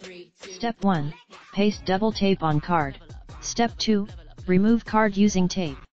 Step 1. Paste double tape on card. Step 2. Remove card using tape.